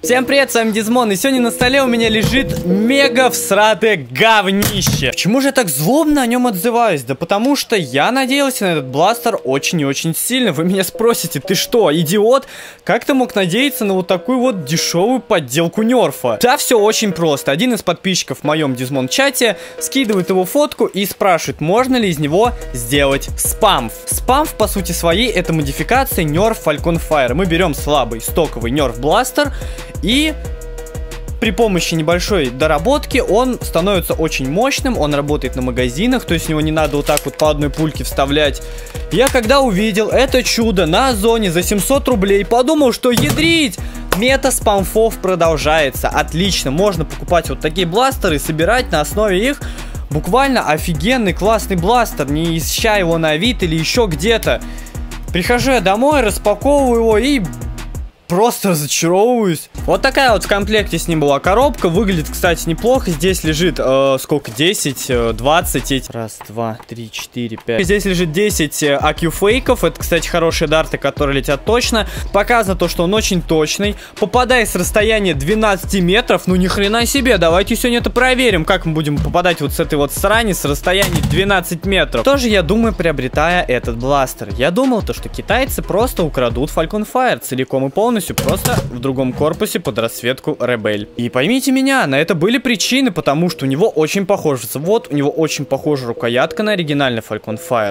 Всем привет, с вами Дизмон, и сегодня на столе у меня лежит мега всратое говнище. Почему же я так злобно о нем отзываюсь? Да потому что я надеялся на этот бластер очень и очень сильно. Вы меня спросите, ты что, идиот? Как ты мог надеяться на вот такую вот дешевую подделку нерфа? Да, все очень просто. Один из подписчиков в моем Дизмон чате скидывает его фотку и спрашивает, можно ли из него сделать спамф. Спамф, по сути своей, это модификация нерф Falcon Fire. Мы берем слабый стоковый нерф бластер и при помощи небольшой доработки он становится очень мощным, он работает на магазинах, то есть в него не надо вот так вот по одной пульке вставлять. Я когда увидел это чудо на Озоне за 700 рублей, подумал, что ядрить! Мета спамфов продолжается, отлично, можно покупать вот такие бластеры и собирать на основе их буквально офигенный классный бластер, не ища его на Авито или еще где-то. Прихожу я домой, распаковываю его и просто разочаровываюсь. Вот такая вот в комплекте с ним была коробка. Выглядит, кстати, неплохо. Здесь лежит, сколько? 10, 20. Раз, два, три, 4, 5. Здесь лежит 10 AQ-фейков. Это, кстати, хорошие дарты, которые летят точно. Показано то, что он очень точный. Попадая с расстояния 12 метров. Ну, ни хрена себе. Давайте сегодня это проверим. Как мы будем попадать вот с этой вот срани с расстояния 12 метров. Тоже, я думаю, приобретая этот бластер. Я думал то, что китайцы просто украдут Falcon Fire целиком и полностью. Просто в другом корпусе под расцветку Rebel. И поймите меня, на это были причины, потому что у него очень похож завод, у него очень похожа рукоятка на оригинальный Falcon Fire.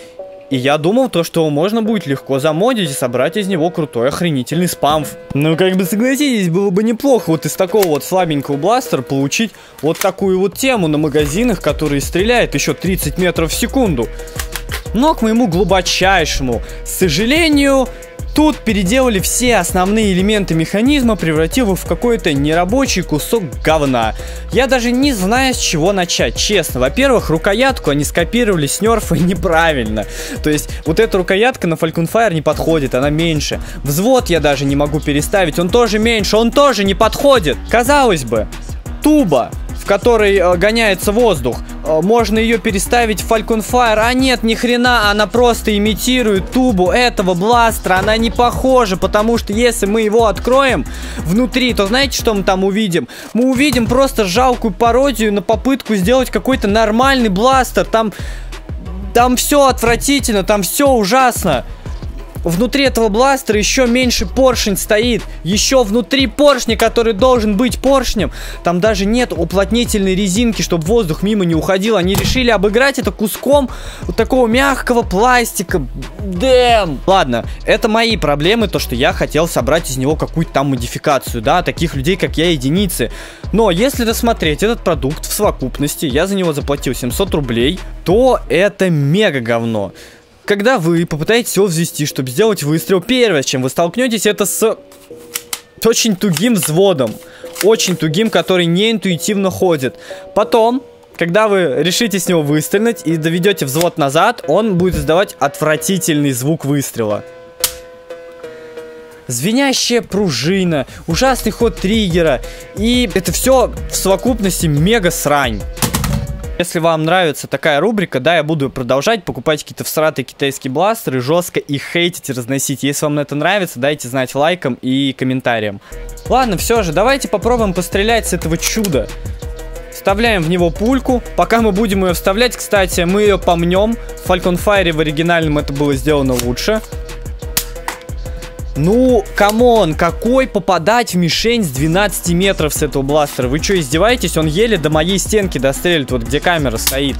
И я думал то, что можно будет легко замодить и собрать из него крутой охренительный спамф. Ну, как бы согласитесь, было бы неплохо вот из такого вот слабенького бластера получить вот такую вот тему на магазинах, который стреляет еще 30 метров в секунду. Но, к моему глубочайшему сожалению, тут переделали все основные элементы механизма, превратив их в какой-то нерабочий кусок говна. Я даже не знаю, с чего начать, честно. Во-первых, рукоятку они скопировали с нерфа неправильно. То есть, вот эта рукоятка на Falcon Fire не подходит, она меньше. Взвод я даже не могу переставить, он тоже меньше, он тоже не подходит. Казалось бы, туба, в которой гоняется воздух, можно ее переставить в Falcon Fire, а нет, ни хрена, она просто имитирует тубу этого бластера, она не похожа, потому что если мы его откроем внутри, то знаете, что мы там увидим? Мы увидим просто жалкую пародию на попытку сделать какой-то нормальный бластер, там все отвратительно, там все ужасно. Внутри этого бластера еще меньше поршень стоит. Еще внутри поршня, который должен быть поршнем, там даже нет уплотнительной резинки, чтобы воздух мимо не уходил. Они решили обыграть это куском вот такого мягкого пластика. Дэм! Ладно, это мои проблемы, то, что я хотел собрать из него какую-то там модификацию, да, таких людей, как я, единицы. Но если рассмотреть этот продукт в совокупности, я за него заплатил 700 рублей, то это мега говно. Когда вы попытаетесь его взвести, чтобы сделать выстрел, первое, с чем вы столкнетесь, это с очень тугим взводом. Очень тугим, который не интуитивно ходит. Потом, когда вы решите с него выстрелить и доведете взвод назад, он будет издавать отвратительный звук выстрела. Звенящая пружина, ужасный ход триггера. И это все в совокупности мега срань. Если вам нравится такая рубрика, да, я буду продолжать покупать какие-то всратые китайские бластеры, жестко их хейтить и разносить. Если вам это нравится, дайте знать лайком и комментарием. Ладно, все же, давайте попробуем пострелять с этого чуда. Вставляем в него пульку. Пока мы будем ее вставлять, кстати, мы ее помнем. В Falcon Fire в оригинальном это было сделано лучше. Ну, камон, какой попадать в мишень с 12 метров с этого бластера? Вы что, издеваетесь? Он еле до моей стенки дострелит, вот где камера стоит.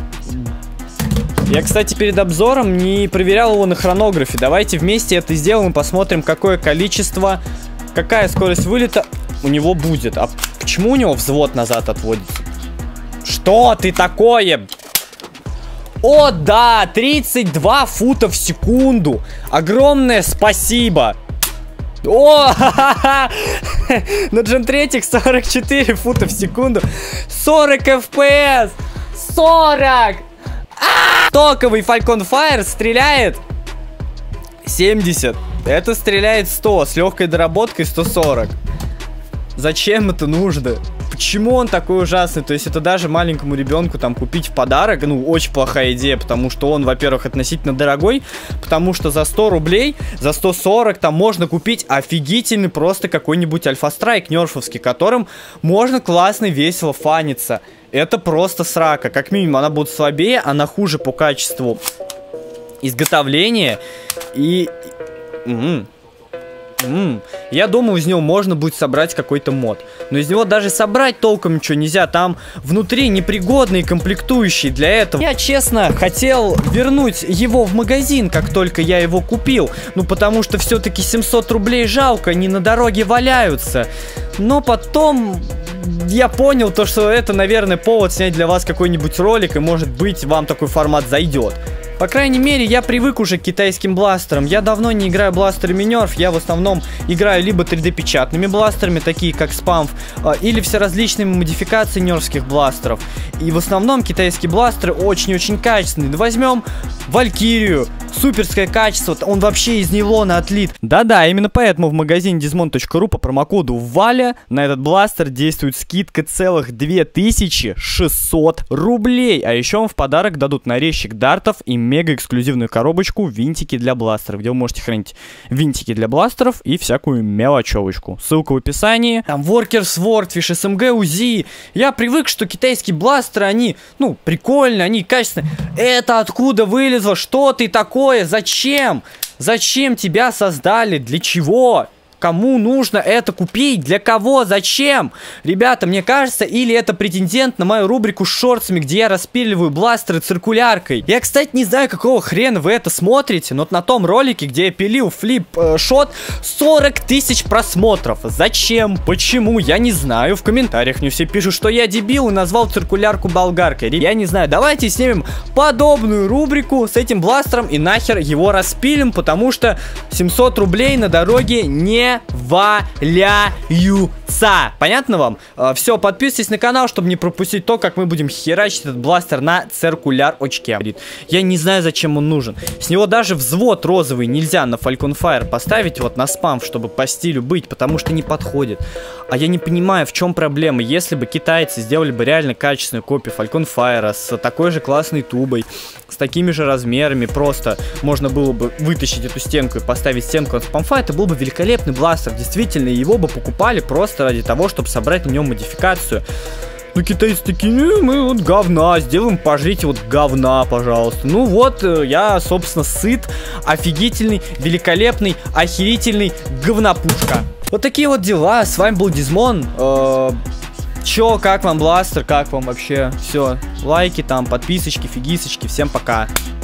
Я, кстати, перед обзором не проверял его на хронографе. Давайте вместе это сделаем и посмотрим, какое количество, какая скорость вылета у него будет. А почему у него взвод назад отводится? Что ты такое? О, да, 32 фута в секунду. Огромное спасибо. О, на Gen 3 44 фута в секунду. 40 FPS. 40. Токовый Falcon Fire стреляет 70. Это стреляет 100. С легкой доработкой 140. Зачем это нужно? почему он такой ужасный? То есть это даже маленькому ребенку там купить в подарок, ну, очень плохая идея, потому что он, во-первых, относительно дорогой, потому что за 100 рублей, за 140 там можно купить офигительный просто какой-нибудь альфа-страйк нерфовский, которым можно классно и весело фаниться. Это просто срака. Как минимум она будет слабее, она хуже по качеству изготовления и... Я думаю, из него можно будет собрать какой-то мод. Но из него даже собрать толком ничего нельзя. Там внутри непригодные комплектующие для этого. Я, честно, хотел вернуть его в магазин, как только я его купил. Ну, потому что все-таки 700 рублей жалко, они на дороге валяются. Но потом... я понял то, что это, наверное, повод снять для вас какой-нибудь ролик, и, может быть, вам такой формат зайдет. По крайней мере, я привык уже к китайским бластерам. Я давно не играю бластерами нерф. Я в основном играю либо 3D-печатными бластерами, такие как спамф, или все различными модификации нерфских бластеров. И в основном китайские бластеры очень-очень качественные. Возьмем Валькирию. Суперское качество, он вообще из нейлона отлит. Да-да, именно поэтому в магазине dismount.ru по промокоду Валя на этот бластер действует скидка целых 2600 рублей. А еще вам в подарок дадут нарезчик дартов и мега-эксклюзивную коробочку винтики для бластеров, где вы можете хранить винтики для бластеров и всякую мелочевочку. Ссылка в описании. Там Worker Swordfish, SMG, УЗИ. Я привык, что китайские бластеры, они, ну, прикольные, они качественные. Это откуда вылезло? Что ты такое? Зачем? Зачем тебя создали? Для чего? Кому нужно это купить? Для кого? Зачем? Ребята, мне кажется, или это претендент на мою рубрику с шортсами, где я распиливаю бластеры циркуляркой. Я, кстати, не знаю, какого хрена вы это смотрите, но на том ролике, где я пилил флип-шот, 40 тысяч просмотров. Зачем? Почему? Я не знаю. В комментариях мне все пишут, что я дебил и назвал циркулярку болгаркой. Я не знаю. Давайте снимем подобную рубрику с этим бластером и нахер его распилим, потому что 700 рублей на дороге не валяются. Понятно вам? Все, подписывайтесь на канал, чтобы не пропустить то, как мы будем херачить этот бластер на циркуляр-очке. Я не знаю, зачем он нужен. С него даже взвод розовый нельзя на Falcon Fire поставить, вот на спамф, чтобы по стилю быть, потому что не подходит. А я не понимаю, в чем проблема. Если бы китайцы сделали бы реально качественную копию Falcon Fire с такой же классной тубой, с такими же размерами, просто можно было бы вытащить эту стенку и поставить стенку от спамфа, это был бы великолепный бластер. Действительно, его бы покупали просто ради того, чтобы собрать на нем модификацию. Ну, китайцы такие, ну, мы вот говна, сделаем пожрите вот говна, пожалуйста. Ну вот, я, собственно, сыт, офигительный, великолепный, охерительный говнопушка. Вот такие вот дела, с вами был Дизмон. Чё, как вам бластер, как вам вообще? Все, лайки там, подписочки, фигисочки, всем пока.